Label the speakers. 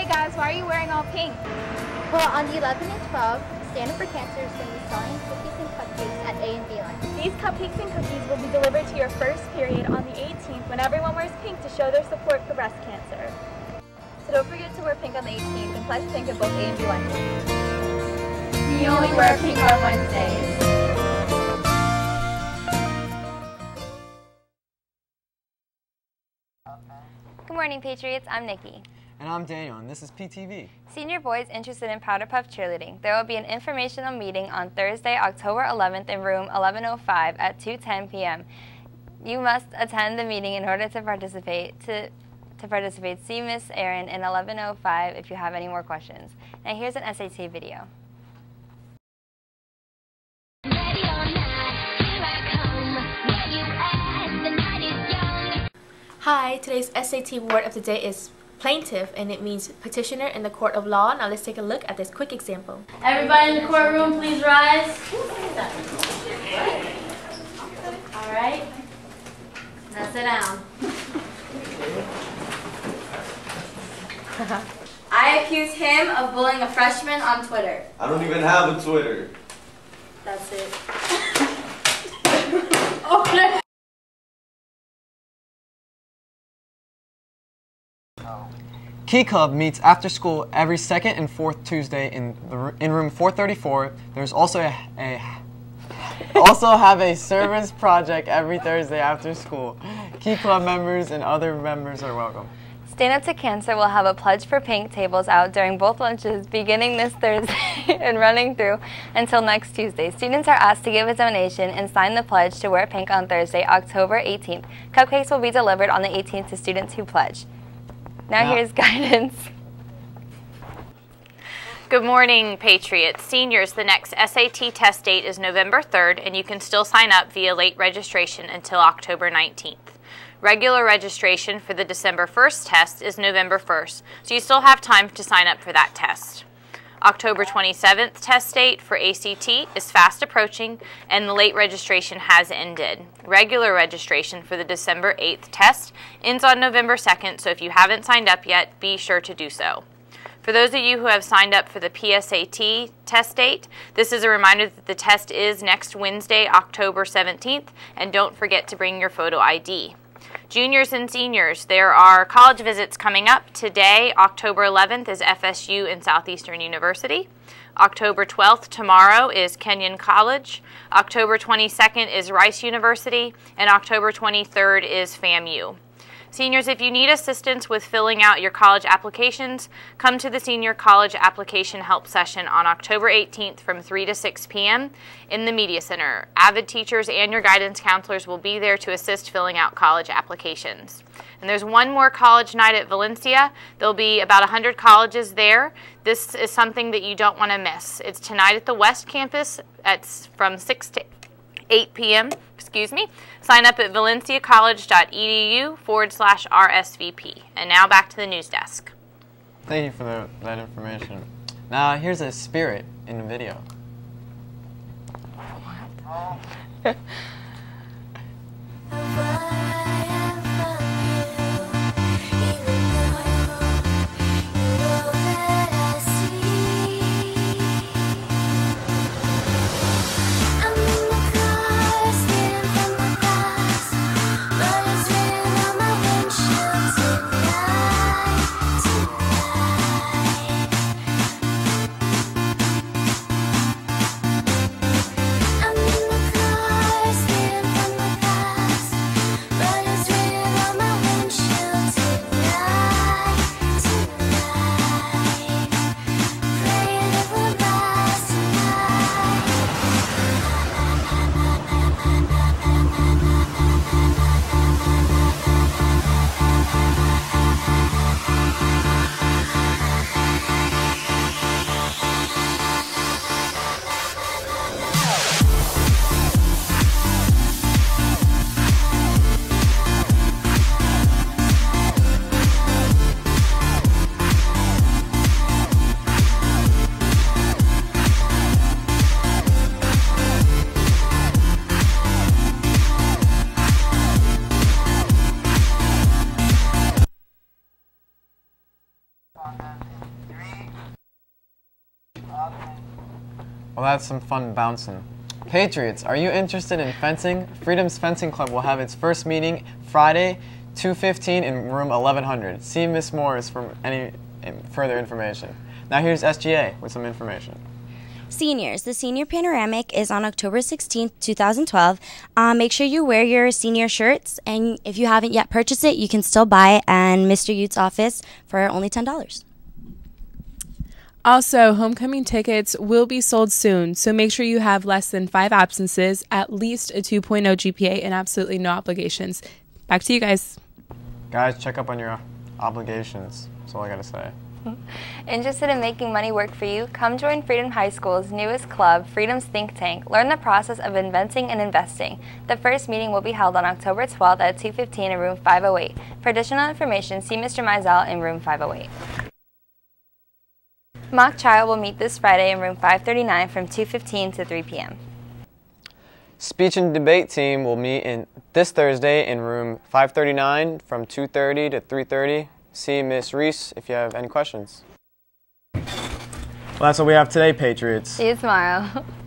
Speaker 1: Hey guys, why are you wearing all pink?
Speaker 2: Well, on the 11 and 12, Stand Up for Cancer is going to be selling cookies and cupcakes at A and B line.
Speaker 1: These cupcakes and cookies will be delivered to your first period on the 18th when everyone wears pink to show their support for breast cancer. So don't forget to wear pink on the 18th and pledge pink at both A and B lines.
Speaker 3: We only wear pink on Wednesdays.
Speaker 4: Good morning, Patriots. I'm Nikki.
Speaker 5: And I'm Daniel, and this is PTV.
Speaker 4: Senior boys interested in Powder Puff cheerleading. There will be an informational meeting on Thursday, October 11th in room 1105 at 2:10 p.m. You must attend the meeting in order to participate. To participate, see Miss Erin in 1105 if you have any more questions. Now here's an SAT video.
Speaker 6: Hi, today's SAT word of the day is plaintiff, and it means petitioner in the court of law. Now let's take a look at this quick example.
Speaker 3: Everybody in the courtroom, please rise. All right. Now sit down. I accuse him of bullying a freshman on Twitter.
Speaker 7: I don't even have a Twitter.
Speaker 3: That's it.
Speaker 5: Key Club meets after school every second and fourth Tuesday in room 434. There's also have a service project every Thursday after school. Key Club members and other members are welcome.
Speaker 4: Stand Up to Cancer will have a Pledge for Pink tables out during both lunches beginning this Thursday and running through until next Tuesday. Students are asked to give a donation and sign the pledge to wear pink on Thursday, October 18th. Cupcakes will be delivered on the 18th to students who pledge. Now here's guidance.
Speaker 8: Good morning, Patriots. Seniors, the next SAT test date is November 3rd, and you can still sign up via late registration until October 19th. Regular registration for the December 1st test is November 1st, so you still have time to sign up for that test. October 27th test date for ACT is fast approaching, and the late registration has ended. Regular registration for the December 8th test ends on November 2nd, so if you haven't signed up yet, be sure to do so. For those of you who have signed up for the PSAT test date, this is a reminder that the test is next Wednesday, October 17th, and don't forget to bring your photo ID. Juniors and seniors, there are college visits coming up. Today, October 11th, is FSU and Southeastern University. October 12th, tomorrow, is Kenyon College. October 22nd is Rice University, and October 23rd is FAMU. Seniors, if you need assistance with filling out your college applications, come to the Senior College Application Help Session on October 18th from 3 to 6 p.m. in the Media Center. Avid teachers and your guidance counselors will be there to assist filling out college applications. And there's one more college night at Valencia. There'll be about 100 colleges there. This is something that you don't want to miss. It's tonight at the West Campus from 6 to 8 p.m. Sign up at valenciacollege.edu/RSVP. And now back to the news desk.
Speaker 5: Thank you for that information. Now here's a spirit in the video. What? Well, that's some fun bouncing. Patriots, are you interested in fencing? Freedom's Fencing Club will have its first meeting Friday, 2:15 in room 1100. See Miss Morris for any further information. Now here's SGA with some information.
Speaker 9: Seniors, the Senior Panoramic is on October 16th, 2012. Make sure you wear your senior shirts, and if you haven't yet purchased it, you can still buy it at Mr. Ute's office for only $10.
Speaker 10: Also, homecoming tickets will be sold soon, so make sure you have less than 5 absences, at least a 2.0 GPA, and absolutely no obligations. Back to you guys.
Speaker 5: Guys, check up on your obligations. That's all I gotta say.
Speaker 4: Interested in making money work for you? Come join Freedom High School's newest club, Freedom's Think Tank. Learn the process of inventing and investing. The first meeting will be held on October 12th at 2:15 in room 508. For additional information, see Mr. Mizell in room 508. Mock trial will meet this Friday in room 539 from 2:15 to 3 p.m.
Speaker 5: Speech and debate team will meet this Thursday in room 539 from 2:30 to 3:30. See Miss Reese if you have any questions. Well, that's what we have today, Patriots.
Speaker 4: See you tomorrow.